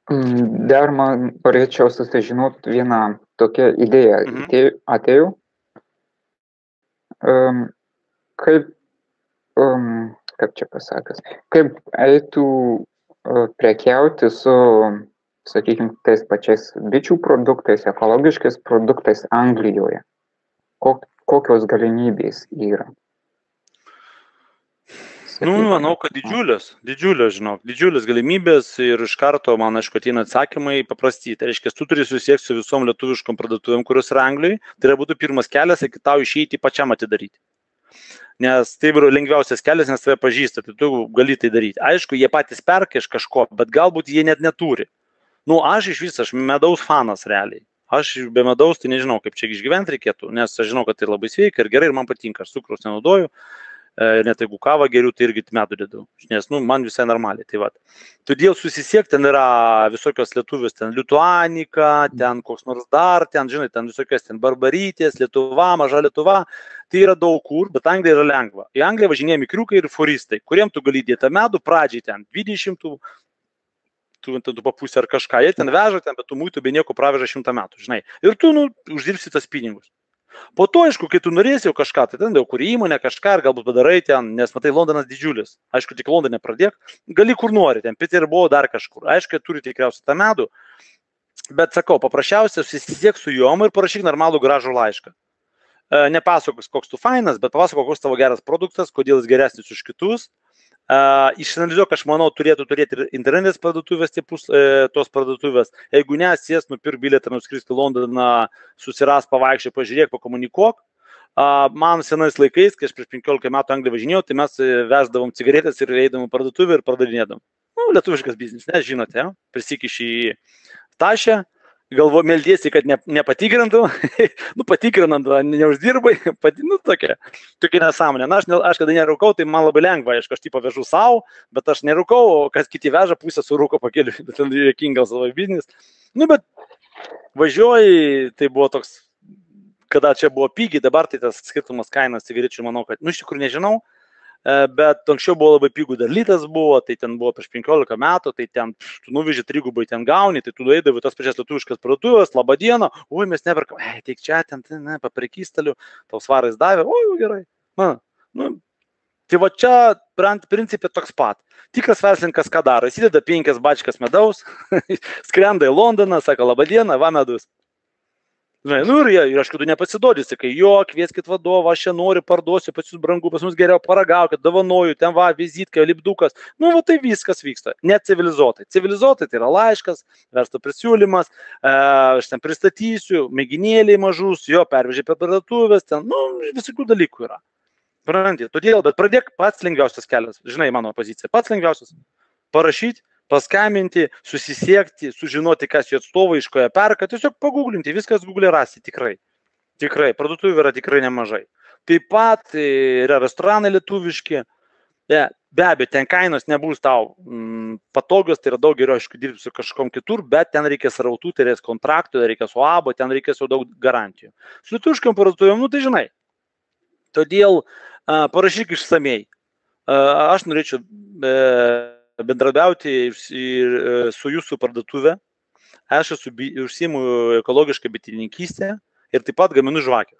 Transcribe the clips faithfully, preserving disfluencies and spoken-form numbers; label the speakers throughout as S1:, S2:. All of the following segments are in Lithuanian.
S1: Mm, Dar man norėčiau susižinoti vieną tokią idėją.
S2: Mhm.
S1: Atėjau, atėjau. Um, kaip, um, kaip čia pasakas, kaip eitų uh, prekiauti su, sakykime, tais pačiais bičių produktais, ekologiškais produktais Anglijoje. Kok, kokios galimybės yra?
S2: Nu, manau, kad didžiulės, didžiulės, žinok, didžiulės galimybės ir iš karto, man aišku, ateina atsakymai paprasti. Tai reiškia, tu turi susiekti su visom lietuviškom parduotuvėm, kurios yra Anglijoje. Tai yra būtų pirmas kelias, iki tau išeiti pačiam atidaryti. Nes tai yra lengviausias kelias, nes tave pažįsta, tai tu gali tai daryti. Aišku, jie patys perka iš kažko, bet galbūt jie net neturi. Nu, aš iš viso, aš medaus fanas realiai. Aš be medaus tai nežinau, kaip čia išgyventi reikėtų, nes aš žinau, kad tai labai sveika ir gerai ir man patinka, aš cukraus nenaudoju. Ir net jeigu kavą geriu, tai irgi medų dedu, nes nu, man visai normaliai. Tai va. Todėl susisiekti, ten yra visokios lietuvios, ten Lituanika, ten koks nors dar, ten, žinai, ten visokios ten Barbarytės, Lietuva, maža Lietuva. Tai yra daug kur, bet Anglija yra lengva. Į Angliją važinėja mikriukai ir furistai, kuriem tu gali dėti medų pradžiai ten dvidešimt, tu, tu papusė ar kažką, jie ten veža, ten, bet tu muitų be nieko praveža šimtą metų, žinai. Ir tu, nu, uždirbsi tas pinigus. Po to, aišku, kai tu norėsi jau kažką, tai ten jau kur įmonė kažką ir galbūt padarai ten, nes matai, Londonas didžiulis. Aišku, tik Londone pradėk, gali kur nori, ten Peterborough dar kažkur. Aišku, turi tikriausiai tą medų, bet sakau, paprasčiausiai susisiek su juom ir parašyk normalų gražų laišką. E, nepasakos, koks tu fainas, bet papasakok, koks tavo geras produktas, kodėl jis geresnis už kitus. Uh, išanalizuok, aš manau, turėtų turėti ir internetinės parduotuvės, tipus, e, tos parduotuvės. Jeigu ne, sės, nupirk bilietą, nuskristi Londoną, susiras, pavaikščiai, pažiūrėk, pakomunikuok. Uh, man senais laikais, kai aš prieš penkiolika metų Angliją važinėjau, tai mes veždavom cigaretės ir eidavom parduotuvę ir pardavinėdavom. Nu, lietuviškas biznis, ne, žinote, ja? Prisikiši į tašę. Galvo, meldiesi, kad ne, nepatikrintų, nu patikrinant, neuždirbai, pati, nu tokia, tokia nesąmonė. Na, aš, ne, aš kada nerūkau, tai man labai lengva, aišku, aš tipo vežu savo, bet aš nerūkau, o kas kiti veža, pusę surūko pakeliu, bet ten juokingas savo biznis. Nu, bet važiuoji, tai buvo toks, kada čia buvo pigiai, dabar tai tas skirtumas kainas cigarečių, manau, kad, nu, iš tikrųjų nežinau. Bet anksčiau buvo labai pigų, dar litas buvo, tai ten buvo prieš penkiolika metų, tai ten tu nuveži trigubai ten gauni, tai tu eidavai tas pačias lietuviškas parduotuvės, labą dieną, oi mes neperkam, ei, teik čia, ten, ten, ne, paprekystaliu, tau svarais davė, oi gerai. Na, nu, tai va čia, principė toks pat. Tikras verslininkas ką daro, įsideda penkias bačkas medaus, skrenda į Londoną, sako, labą dieną, va medus. Žinai, nu ir, ir aš, kad tu nepasiduodi, sakai, jo, kvieskit vadovą, aš čia noriu, parduosiu, pas jūs brangu, pas mus geriau paragaukit, dovanoju, ten va, vizitka, lipdukas. Nu, va, tai viskas vyksta, net civilizuotai. Civilizuotai tai yra laiškas, verslo prisiūlymas, e, aš ten pristatysiu, mėginėliai mažus, jo, pervežiai per parduotuvės, ten, nu, visokių dalykų yra. Pranti, todėl, bet pradėk pats lengviausias kelias, žinai, mano pozicija, pats lengviausias, parašyti, paskambinti, susisiekti, sužinoti, kas jų atstovai, iš ko jie perka, tiesiog paguglinti, viskas Google rasi, tikrai. Tikrai, parduotuvių yra tikrai nemažai. Taip pat yra restoranai lietuviški, be, be abejo, ten kainos nebus tau mm, patogios, tai yra daug geriau, aišku, dirbti su kažkom kitur, bet ten reikės rautų, tai reikės kontraktų, reikės O A B, ten reikės jau daug garantijų. Su lietuviškom parduotuvėm, nu tai žinai. Todėl a, parašyk išsamei. A, aš norėčiau e, bendradarbiauti ir su jūsų parduotuvė. Aš esu, užsiimu ekologišką bitininkystę ir taip pat gaminu žvakės.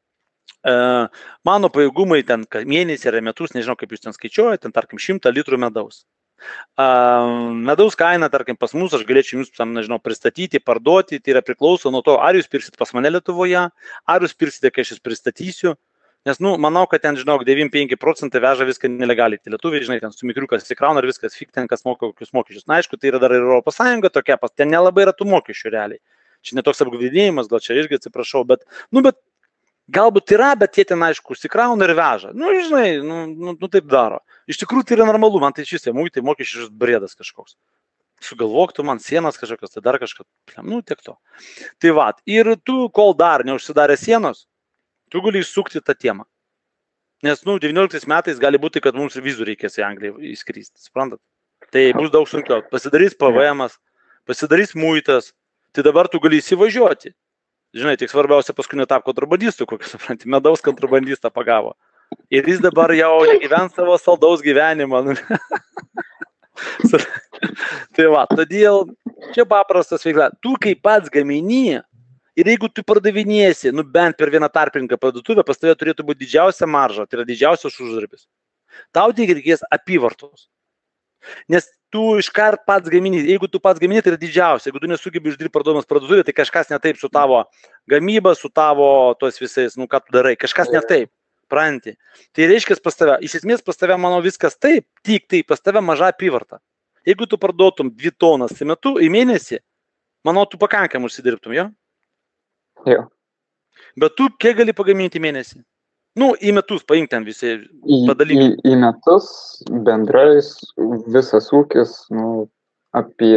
S2: Mano pajėgumai ten mėnesį ar metus, nežinau kaip jūs ten skaičiuojate, ten tarkim šimtą litrų medaus. Medaus kaina, tarkim pas mus, aš galėčiau jums tam, nežinau, pristatyti, parduoti, tai yra priklauso nuo to, ar jūs pirksit pas mane Lietuvoje, ar jūs pirksite, kai aš jūs pristatysiu. Nes, nu, manau, kad ten, žinok, devyniasdešimt penki procentai veža viską nelegaliai. Tai lietuviai, žinai, ten su mikriukas įsikrauna ir viskas, fik ten, kas moka kokius mokesčius. Na, aišku, tai yra dar ir Europos Sąjunga tokia, pas ten nelabai yra tų mokesčių realiai. Čia netoks apgaudinėjimas, gal čia irgi atsiprašau, bet, nu, bet galbūt yra, bet jie ten, aišku, įsikrauna ir veža. Nu, žinai, nu, nu, nu taip daro. Iš tikrųjų, tai yra normalu, man tai šis, tai mokesčių brėdas kažkoks. Sugalvok tu man sienas kažkokios, tai dar kažkas, nu, tiek to. Tai va, ir tu, kol dar neužsidarė sienos, tu gali įsukti tą temą. Nes, nu, devynioliktais metais gali būti, kad mums vizų reikės į Angliją įskristi, suprantat? Tai bus daug sunkiau. Pasidarys P V M-as, pasidarys muitas, tai dabar tu gali įsivažiuoti. Žinai, tik svarbiausia paskui netap kontrabandistų, kokį, supranti, medaus kontrabandistą pagavo. Ir jis dabar jau negyvens savo saldaus gyvenimą. Tai va, todėl Čia paprastas veikla. Tu kaip pats gamini ir jeigu tu pardavinėsi, nu bent per vieną tarpininką parduotuvę, pas tave turėtų būti didžiausia marža, tai yra didžiausias uždarbis. Tau tik reikės apyvartos. Nes tu iškart pats gamini, jeigu tu pats gamini, tai yra didžiausia. Jeigu tu nesugebi uždirbti parduodamas parduotuvėje, tai kažkas ne taip su tavo gamyba, su tavo tos visais, nu ką tu darai, kažkas ne taip, pranti. Tai reiškia pas tave, iš esmės pas tave, manau, viskas taip, tik taip, pas tave maža apyvarta. Jeigu tu parduotum dvi tonas į metu, į mėnesį, manau, tu pakankam užsidirbtum, jo?
S1: Jo.
S2: Bet tu kiek gali pagaminti mėnesį? Nu, į metus paimk ten visi
S1: Į,
S2: padalykai.
S1: į, į metus bendrais visas ūkis, nu, apie,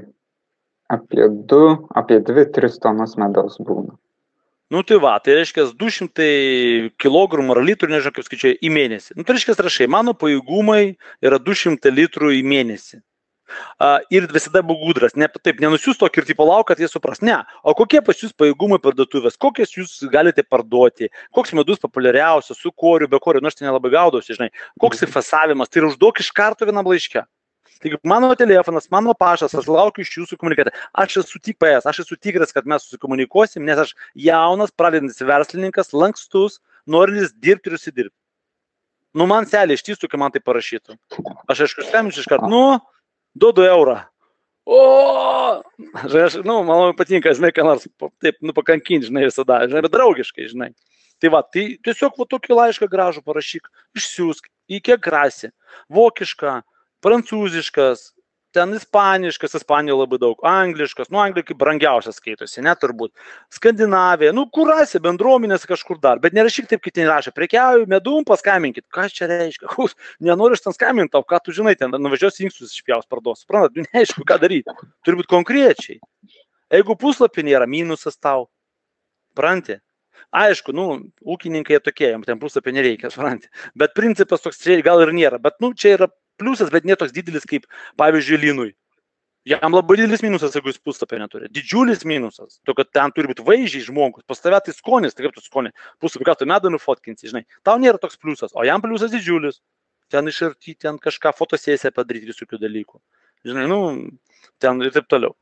S1: apie du, apie dvi, tris tonas medaus būna.
S2: Nu tai va, tai reiškia du šimtai kilogramų ar litrų, nežinau kaip skaičiuoja, į mėnesį. Nu tai reiškia rašai, mano pajėgumai yra du šimtai litrų į mėnesį. Uh, ir visada būk gudras, ne, taip, nenusiūs tokį ir tipo lauk, kad jie supras, ne, o kokie pas jūs pajėgumai parduotuvės, kokias jūs galite parduoti, koks medus populiariausias, su koriu, be koriu, nors tai nelabai gaudausi, žinai, koks įfasavimas, tai yra užduok iš karto vienam laiške. Taigi mano telefonas, mano paštas, aš laukiu iš jūsų komunikatą, aš esu tik P S, aš esu tikras, kad mes susikomunikuosim, nes aš jaunas, pradedantis verslininkas, lankstus, norintis dirbti ir užsidirbti. Nu man selė ištįstų, kai man tai parašytų. Aš aišku, skambinsiu iš karto, nu, duodu eurą. O, aš, nu, man patinka, žinai, ką nors, taip, nu, pakankinti, žinai, visada, žinai, bet draugiškai, žinai. Tai va, tai tiesiog va tokį laišką gražų parašyk, išsiųsk, į kiek rasi, vokišką, prancūziškas, ten ispaniškas, Ispanijoje labai daug, angliškas, nu, Anglija kaip brangiausias skaitosi, net turbūt, Skandinavija, nu, kur rasi, bendruomenės kažkur dar, bet nerašyk taip, kaip ten rašė, prekiauju, medum, paskaminkit, ką čia reiškia, Ус, nenoriu ten skambinti tau, ką tu žinai, ten nuvažiuos inkstus išpjaus, parduos, suprantat, neaišku, ką daryti, turi būti konkrečiai. Jeigu puslapį nėra, minusas tau, supranti. Aišku, nu, ūkininkai tokie, jam ten puslapį nereikia, supranti, bet principas toks čia gal ir nėra, bet, nu, čia yra pliusas, bet netoks didelis kaip, pavyzdžiui, Linui. Jam labai didelis minusas, jeigu jis puslapio neturi. Didžiulis minusas. To, kad ten turi būti vaizdžiai žmogus. Pas tave tai skonis, tai kaip tu skonį. Puslapį, ką tu medą nufotkinsi, žinai. Tau nėra toks pliusas, o jam pliusas didžiulis. Ten išartyti, ten kažką fotosesiją padaryti visokių dalykų. Žinai, nu, ten ir taip toliau.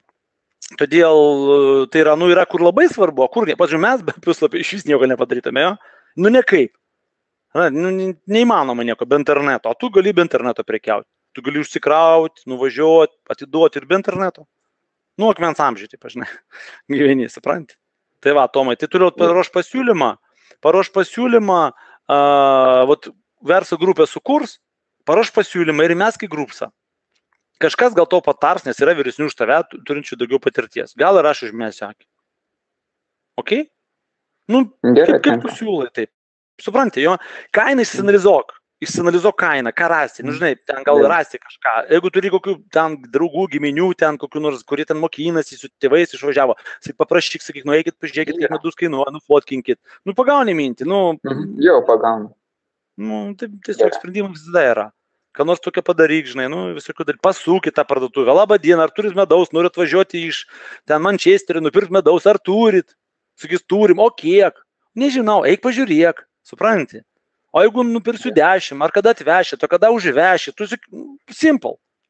S2: Todėl tai yra, nu, yra kur labai svarbu, o kur, pažiūrėjau, mes be puslapio iš vis nieko nepadarytume, jo? Nu, ne kaip. Na, nu, neįmanoma nieko be interneto, o tu gali be interneto prekiauti. Tu gali užsikrauti, nuvažiuoti, atiduoti ir be interneto. Nu, akmens amžiai, taip, žinai, gyveni, supranti. Tai va, Tomai, tai turiu paruoš pasiūlymą, paruoš pasiūlymą, uh, vat, verslo grupė sukurs, paruoš pasiūlymą ir mes kaip grupsa. Kažkas gal to patars, nes yra vyresnių už tave, turinčių daugiau patirties. Gal ir aš užmėsiu akį. Ok? Nu,
S1: Gerai,
S2: kaip, kaip tu siūlai, taip. Supranti, jo, kainą išsianalizuok, išsianalizuok kainą, ką rasti, nu žinai, ten gal rasti kažką, jeigu turi kokių ten draugų, giminių, ten kokių nors, kurie ten mokinasi, su tėvais išvažiavo, sakyk, paprašyk, sakyk, nu eikit, pažiūrėkit, kiek medus kainuoja, nu fotkinkit, nu pagauni mintį, nu,
S1: Jau pagaunu.
S2: nu, tai tiesiog sprendimas visada yra, ką nors tokia padaryk, žinai, nu, visokių dalykų, pasūkit tą parduotuvę, labą dieną, ar turit medaus, norit važiuoti iš ten Mančesterio, nupirkti medaus, ar turit, sakys, turim, o kiek, nežinau, eik pažiūrėk. Supranti? O jeigu nupirsiu dešimt, ar kada atvešit, o kada užvešit, tu simple.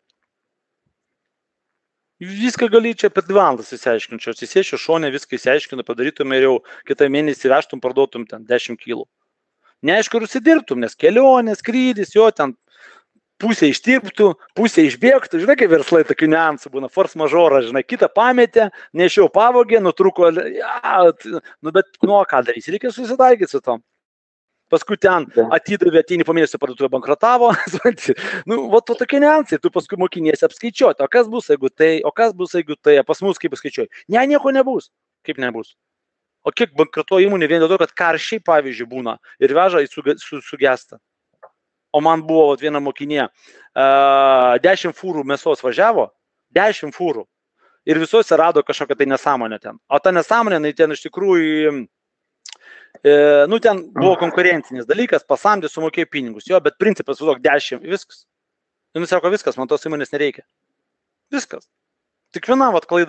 S2: Viską gali čia per dvi valandas įsiaiškinčiau, atsisėšiu šonę, viską įsiaiškinu, padarytum ir jau kitą mėnesį vežtum, parduotum ten dešimt kilų. Neaišku, ir užsidirbtum, nes kelionės, skrydis, jo ten pusė ištirptų, pusė išbėgtų, žinai, kaip verslai tokių niuansų būna, force majeure, žinai, kitą pametė, nešiau pavogė, nutruko, ja, nu bet, nu, ką darys, reikia susitaikyti su tom. Paskui ten atidavė, ateini po mėnesio parduotuvė bankrotavo, nu, va, to tokie niuansai, tu paskui mokiniesi apskaičiuoti, o kas bus, jeigu tai, o kas bus, jeigu tai, pas mus kaip paskaičiuoji, ne, nieko nebus, kaip nebus. O kiek bankrotuoja įmonė vien dėl to, kad karšiai, pavyzdžiui, būna ir veža į sugestą. O man buvo vat, viena mokinė, uh, dešimt fūrų mėsos važiavo, dešimt fūrų. Ir visuose rado kažkokią tai nesąmonę ten. O ta nesąmonė, tai ten iš tikrųjų, e, nu ten buvo konkurencinis dalykas, pasamdė, sumokėjo pinigus. Jo, bet principas, vadok, dešimt, viskas. Ir jis sako, viskas, man tos įmonės nereikia. Viskas. Tik viena vat klaida.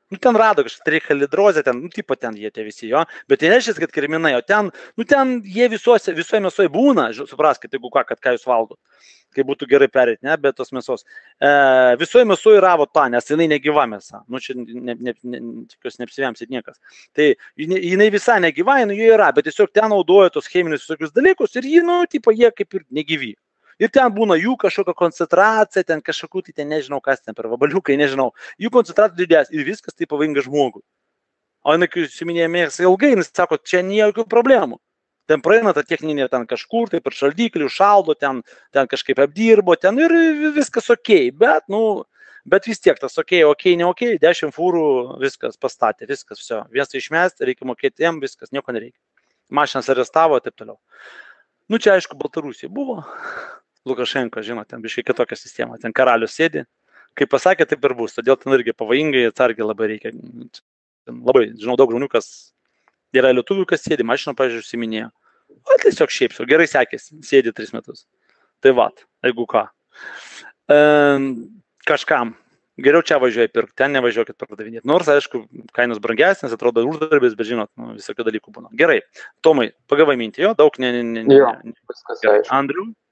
S2: Nu, ten rado kažkaip trichalidrozę, ten, nu, tipo ten jie tie visi, jo, bet tai nereiškia, kad kirminai, o ten, nu, ten jie visuose, visoje mėsoje būna, supraskite, jeigu ką, kad ką jūs valgot, kai būtų gerai perėti, ne, bet tos mėsos. E, visoje mėsoje ravo tą, nes jinai negyva mėsa, nu, čia ne, ne, ne, tikiuosi neapsivėmsit niekas. Tai jinai visai negyva, jinai jų yra, bet tiesiog ten naudoja tos cheminius visokius dalykus ir jį, nu, tipo, jie kaip ir negyvi. Ir ten būna jų kažkokia koncentracija, ten kažkokių, tai ten nežinau, kas ten per vabaliukai, nežinau. Jų koncentracija didės ir viskas tai pavojinga žmogui. O jinai, kai užsiminėja mėgsą ilgai, jis sako, čia nėra jokių problemų. Ten praeina ta techninė ten kažkur, tai per šaldiklį, šaldo, ten, ten kažkaip apdirbo, ten ir viskas ok, bet, nu, bet vis tiek tas ok, ok, ne ok, dešimt fūrų, viskas pastatė, viskas, viso. Vienas išmesti, reikia mokėti jam, viskas, nieko nereikia. Mašinas arestavo ir taip toliau. Nu, čia aišku, Baltarusija buvo. Lukašenko, žinot, ten biškai kitokia sistema, ten karalius sėdi, kaip pasakė, taip ir bus, todėl ten irgi pavojingai, atsargiai labai reikia, labai, žinau, daug žmonių, kas yra lietuvių, kas sėdi, mašina, pavyzdžiui, užsiminėjo, o tiesiog šiaip, gerai sekėsi, sėdi tris metus, tai vat, jeigu ką, e, kažkam, geriau čia važiuoja pirkti, ten nevažiuokit pardavinėti, nors, aišku, kainos brangesnės, atrodo uždarbis, bet žinot, nu, visokių dalykų būna. Gerai, Tomai, pagavai mintį, jo, daug ne, ne, ne,
S1: jo,
S2: ne. Andriu?